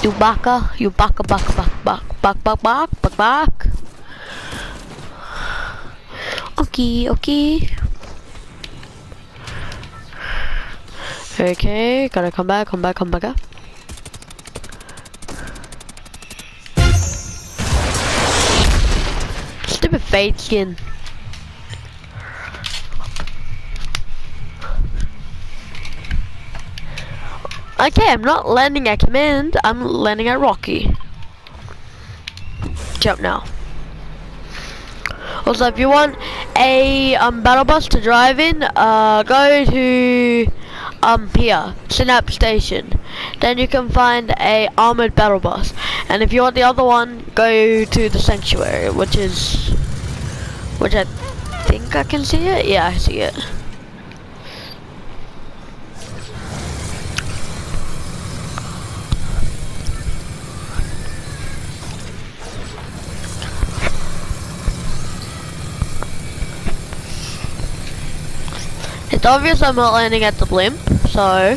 You baka, you baka, baka, baka, baka, baka, baka, baka, baka. Okay, okay. Okay, gotta come back, come back, come back up. Stupid fade skin. Okay, I'm not landing at command, I'm landing at Rocky. Jump now. Also, if you want a battle bus to drive in, go to here, Synapse Station. Then you can find a armored battle bus. And if you want the other one, go to the Sanctuary, which I think I can see it. Yeah, I see it. It's obvious I'm not landing at the blimp, so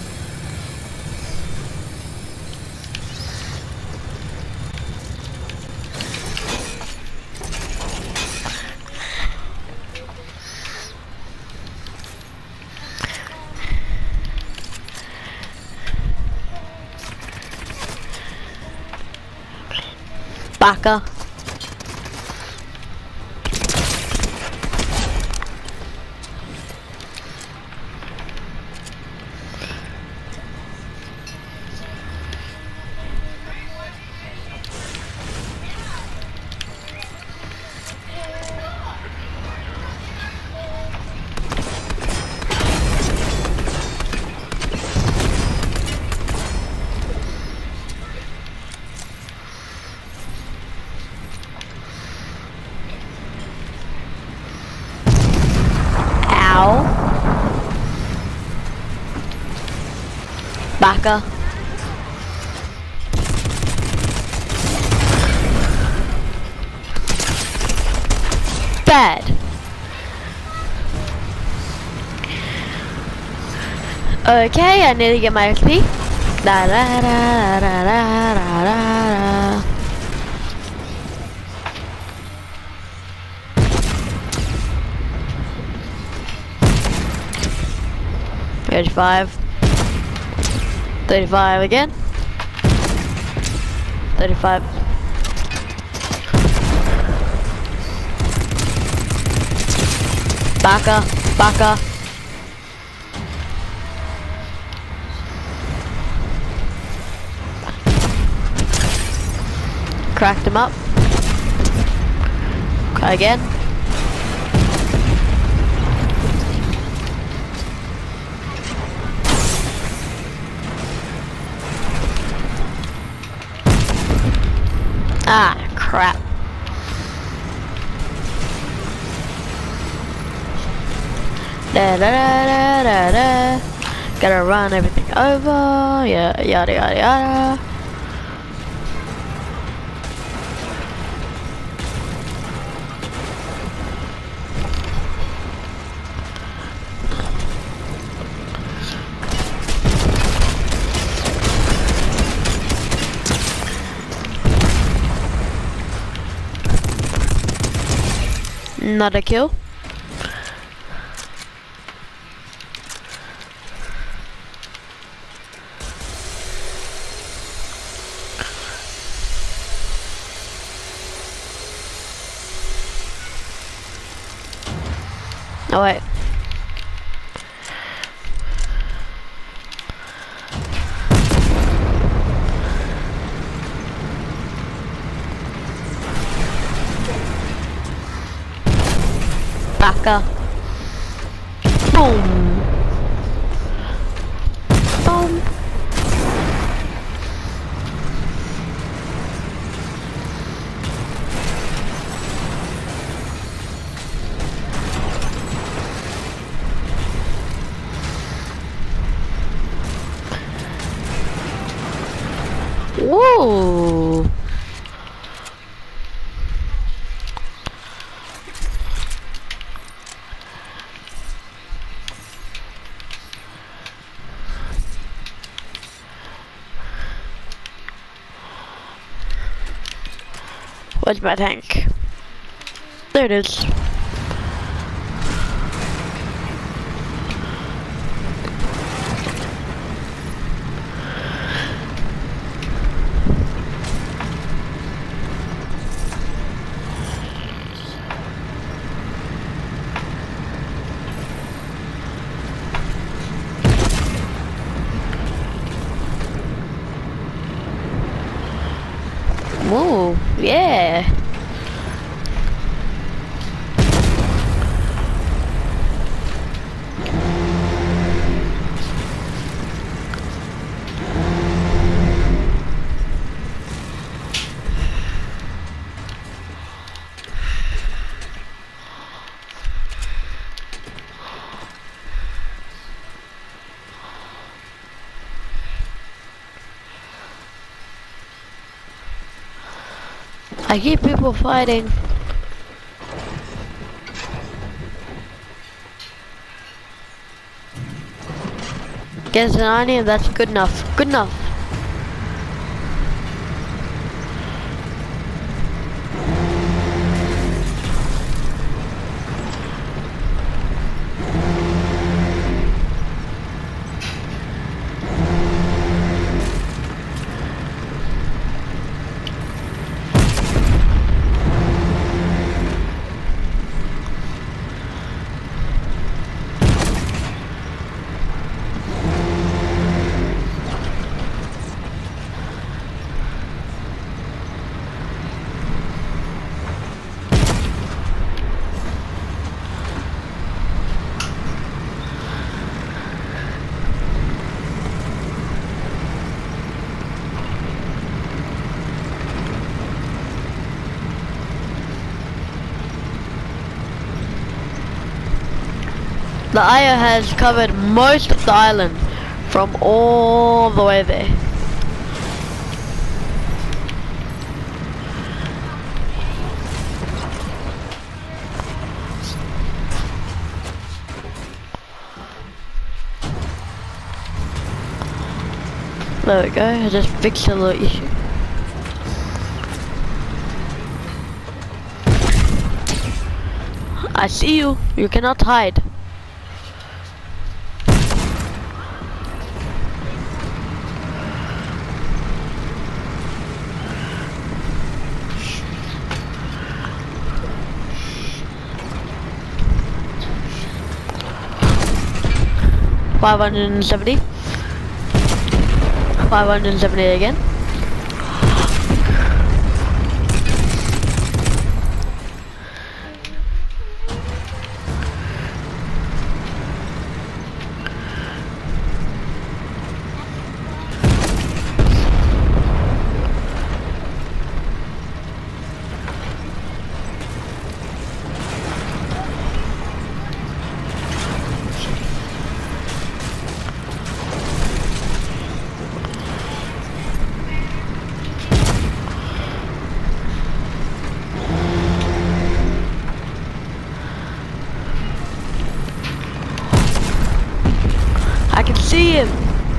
Baka. Baka. Bad. Okay, I need to get my XP. Da da da da da da da. 35. 35 again. 35. Baka, baka. Cracked him up. Try again. Ah, crap. Da da da da da da. Gotta run everything over. Yeah, yada yada yada. Not a kill. Oh wait. Baka. Boom. Boom. Whoa. Where's my tank? There it is. Whoa, yeah. I hear people fighting. Get an onion, that's good enough. Good enough. The IO has covered most of the island from all the way there. There we go, I just fixed a little issue. I see you, you cannot hide. $570. 570 again. I can see him.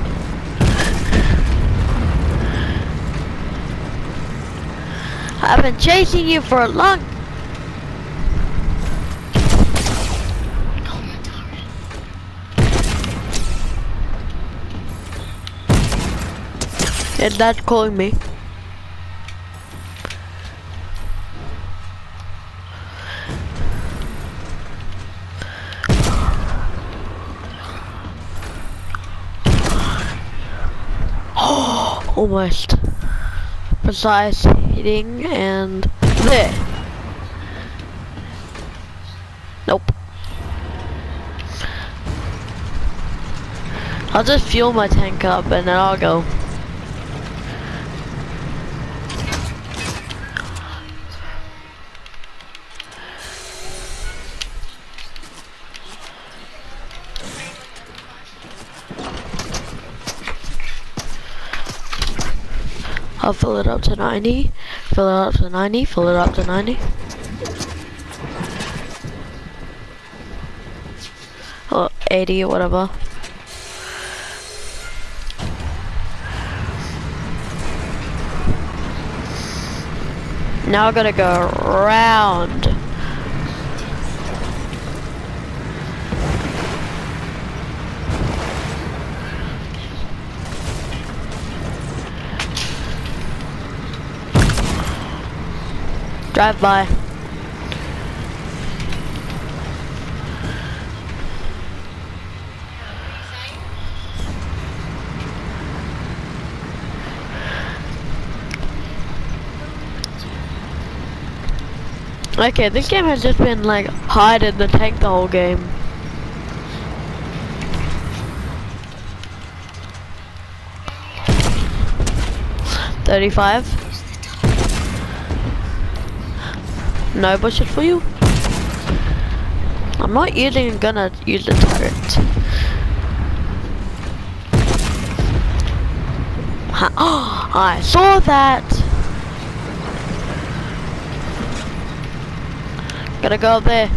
I've been chasing you for a long. And that's calling me. Almost precise hitting and there. Nope. I'll just fuel my tank up and then I'll go. I'll fill it up to 90, fill it up to 90, fill it up to 90. Or 80 or whatever. Now I gotta go around. Drive by. Okay, this game has just been like hide in the tank the whole game. $35. No budget for you. I'm not gonna use the turret. Oh, I saw that. Gotta go up there.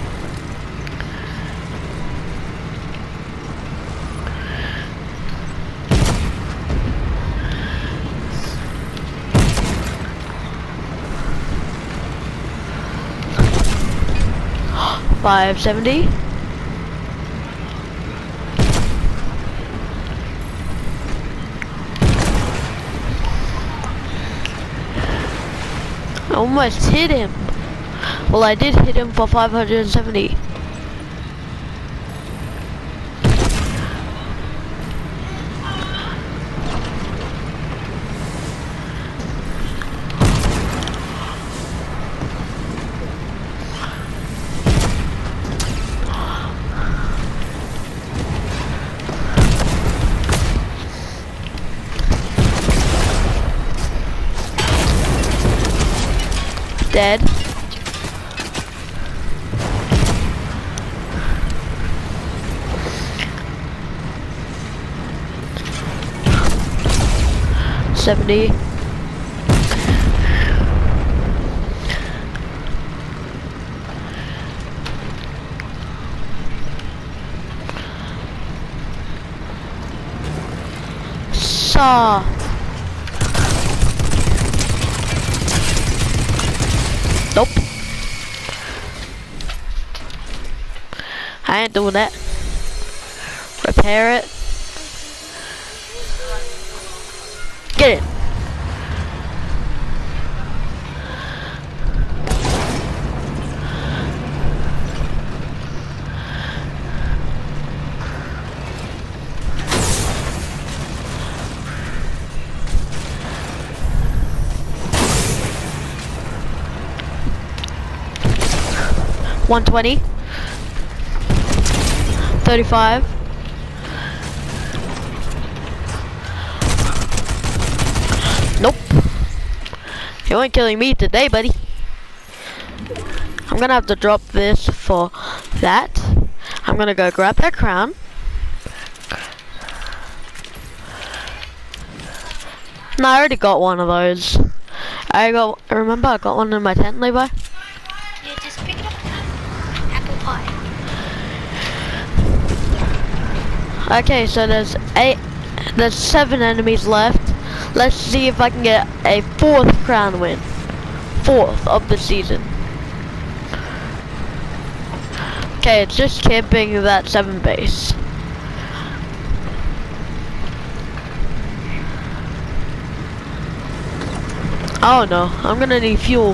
$570. I almost hit him. Well, I did hit him for 570. Dead. $70. Saw. Nope. I ain't doing that. Repair it. Get it. $120. $35. Nope. You ain't killing me today, buddy. I'm gonna have to drop this for that. I'm gonna go grab that crown. No, I already got one of those. Remember I got one in my tent, Levi? Yeah, just pick it up. Apple pie. Okay, so there's 7 enemies left. Let's see if I can get a 4th crown win. 4th of the season. Okay, it's just camping that 7 base. Oh no, I'm gonna need fuel.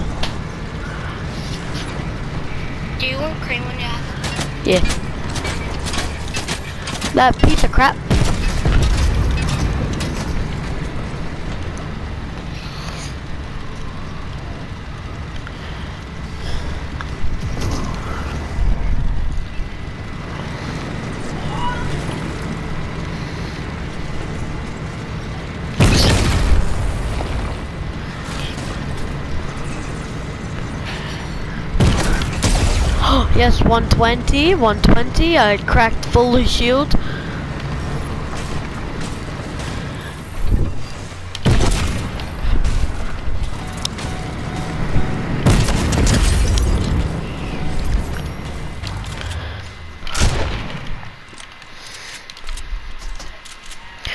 Do you want cream when you have it? Yeah. That piece of crap. Yes, 120. I cracked fully shield.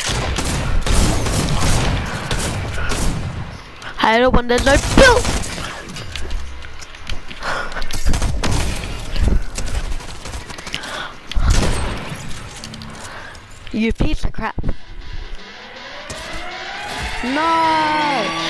I don't want there's no build. You piece of crap. No!